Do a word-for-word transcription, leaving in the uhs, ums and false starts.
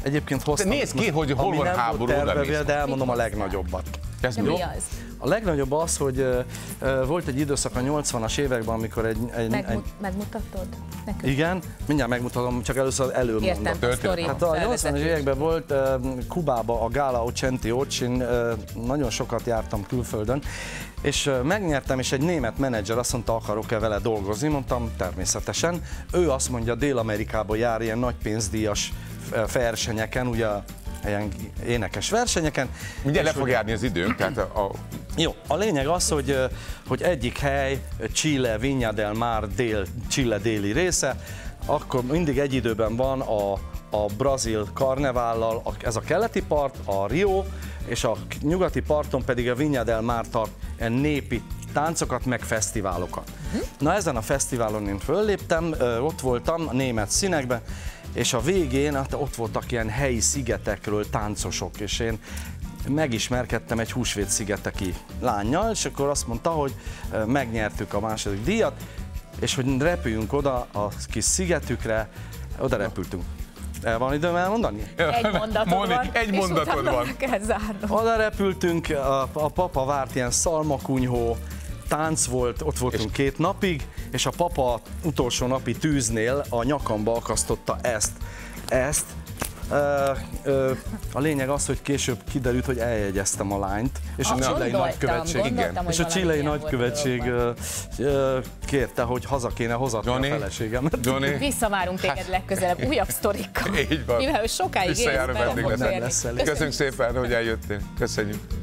Egyébként hoztam. Nézd ki, hogy hol van háború, oda de elmondom a legnagyobbat. Ez mi az? A legnagyobb az, hogy uh, volt egy időszak a nyolcvanas években, amikor egy... egy, Megmut egy megmutatod nekünk? Igen, mindjárt megmutatom, csak először előbb Értem, mondom. a sztori. Hát a nyolcvanas években volt uh, Kubába a Gala Ocenti Ocsin, uh, nagyon sokat jártam külföldön, és uh, megnyertem, és egy német menedzser azt mondta, akarok-e vele dolgozni, mondtam természetesen. Ő azt mondja, Dél-Amerikába jár ilyen nagy pénzdíjas versenyeken, ugye ilyen énekes versenyeken. Ugye le fog járni az időnk, tehát a, a... Jó, a lényeg az, hogy, hogy egyik hely, Chile, Viña del Mar, dél, Chile déli része, akkor mindig egy időben van a, a brazil karnevállal, ez a keleti part, a Rio, és a nyugati parton pedig a Viña del Mar tart népi táncokat, meg fesztiválokat. Na ezen a fesztiválon én fölléptem, ott voltam a német színekben, és a végén hát ott voltak ilyen helyi szigetekről táncosok, és én megismerkedtem egy húsvét-szigeteki lánnyal, és akkor azt mondta, hogy megnyertük a második díjat, és hogy repüljünk oda a kis szigetükre, oda repültünk. El van időm elmondani? Egy mondatod Mónik, van, egy és mondatod van. kell zárnod. Oda repültünk, a, a papa várt ilyen szalmakunyhó, tánc volt, ott voltunk és... két napig, és a papa utolsó napi tűznél a nyakamba akasztotta ezt. Ezt. Ö, ö, a lényeg az, hogy később kiderült, hogy eljegyeztem a lányt, és a, a csilei nagykövetség, igen, és a csilei nagykövetség ö, ö, kérte, hogy haza kéne hozatni Johnny, a feleségemet. Johnny. Visszavárunk téged hát... legközelebb újabb sztorikkal. Így van. Mivel sokáig élsz, Köszönjük szépen, hogy eljöttél. Köszönjük.